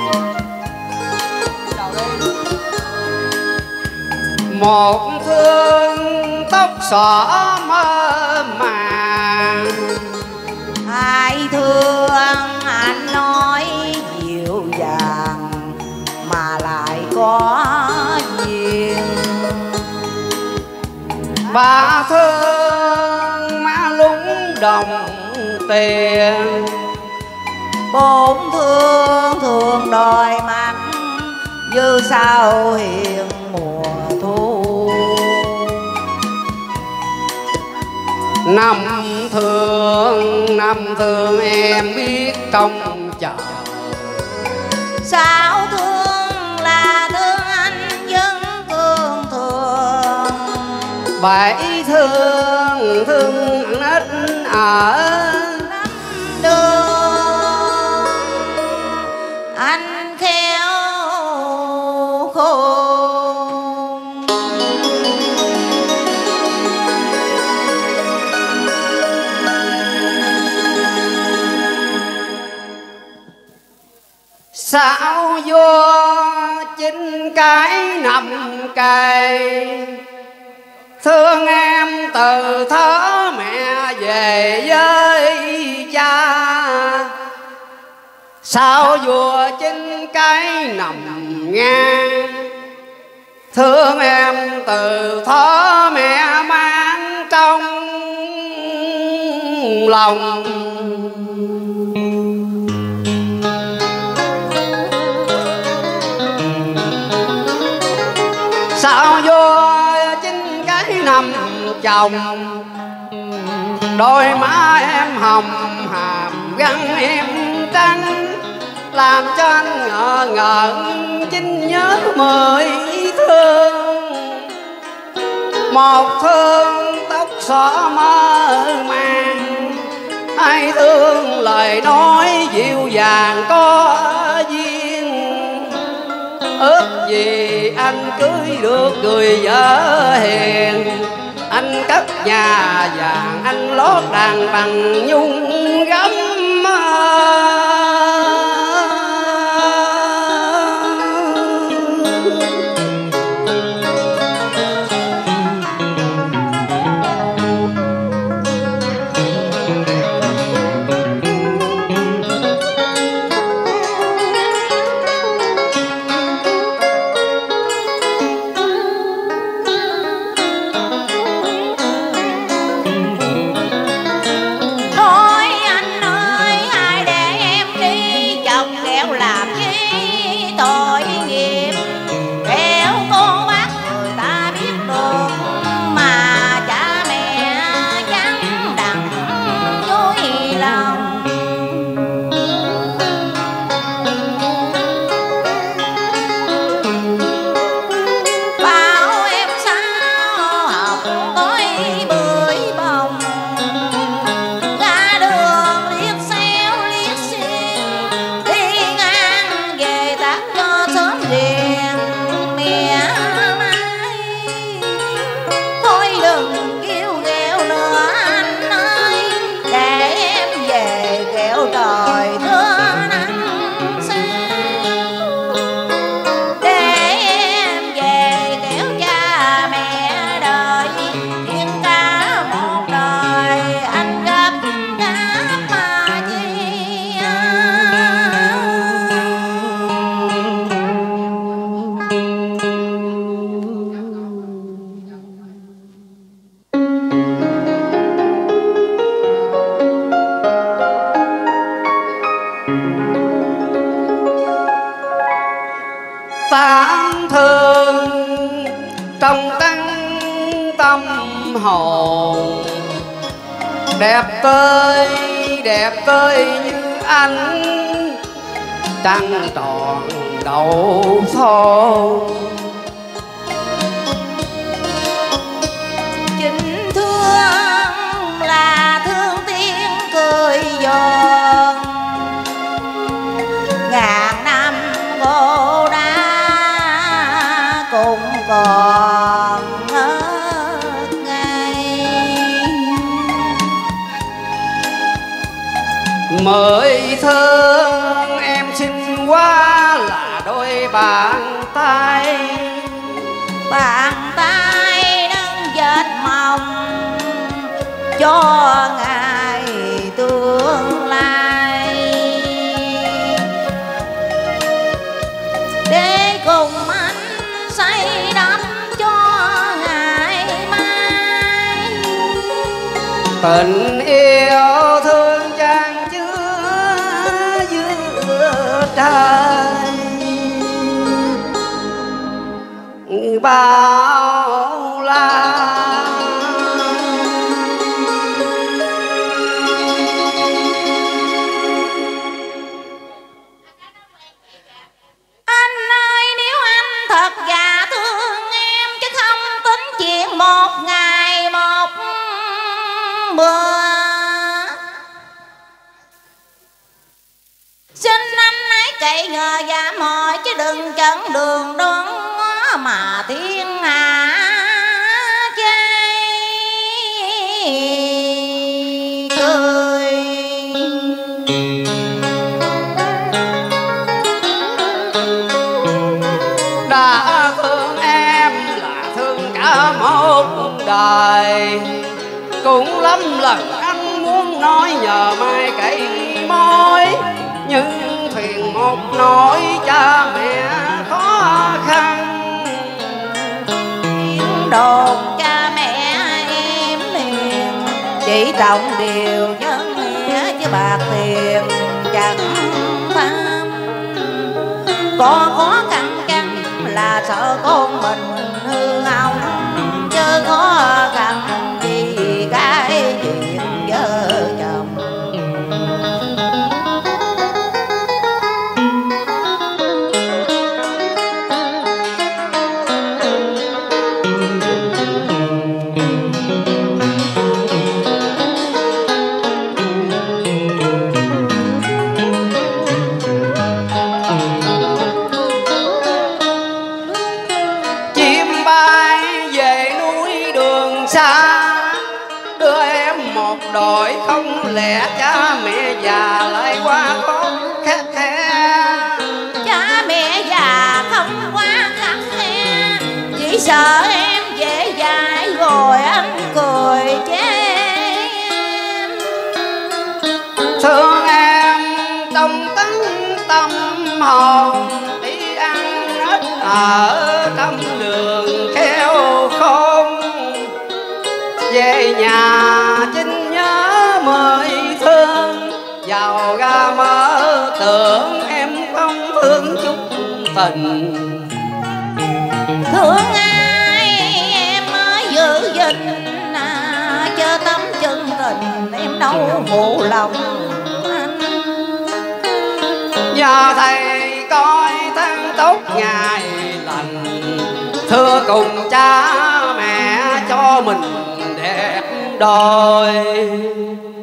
Một thương tóc xõa mơ màng, hai thương anh nói dịu dàng mà lại có duyên. ba thương má lúng đồng tiền, bốn thương thường đòi mắt như sao hiền mùa thu. năm thương em biết công chờ. Sáu thương là thương anh vẫn thương thường. Bảy thương ít ở đường, anh khéo khôn. sao vô chính cái nằm cây. Thương em từ thớ mẹ về với cha, sao vua chính cái nằm ngang. Thương em từ thớ mẹ mang trong lòng. Sao vô chính cái nằm chồng, đôi má em hồng hàm răng em trắng, làm cho anh ngỡ ngẩn chính nhớ mười thương. Một thương tóc xõa mơ màng, hai thương lời nói dịu dàng có duyên. Ước gì anh cưới được người vợ hiền, anh cất nhà vàng anh lót đàn bằng nhung gấm. Tám thương trong tăng tâm hồn, đẹp tươi như anh trăng tròn đầu thôn. Chính thương là thương tiếng cười giòn, ngàn năm gỗ đá cũng còn hết ngày. Mời thương em xin qua là đôi bàn tay nâng dệt mộng cho ngày tương lai, để cùng anh xây đắp cho ngày mai. Tình yêu thương chan chứa giữa trời bao la. Anh ơi, nếu anh thật dạ thương em, chứ không tính chuyện một ngày một bữa, xin anh hãy cậy nhờ dạ mời, chứ đừng chặn đường đón mà thiên hạ chê cười. Đã thương em là thương cả một đời, cũng lắm lần anh muốn nói nhờ mai cậy môi, nhưng thuyền một nỗi cha mẹ khó khăn. Đồn cha mẹ em liền chỉ trọng điều nhân nghĩa, chứ bạc tiền chẳng tham. Có khó khăn chăng là sợ con mình hư hỏng, chứ khó khăn gì cái chuyện vợ chồng. Đưa em một đội không lẽ cha mẹ già lại quá khó khắt khe. Cha mẹ già không quá khắt khe, chỉ sợ em dễ dãi rồi anh cười chê em. Thương em tâm tấn tâm hồn, đi ăn ít ở trong đường khéo khôn. Về nhà chính nhớ mới thương, vào ra mơ tưởng em không thương chút tình. Thương ai em mới giữ gìn, chớ tấm chân tình em đâu phụ lòng anh. Nhờ thầy coi tháng tốt ngày lành, thưa cùng cha mẹ cho mình đẹp đôi.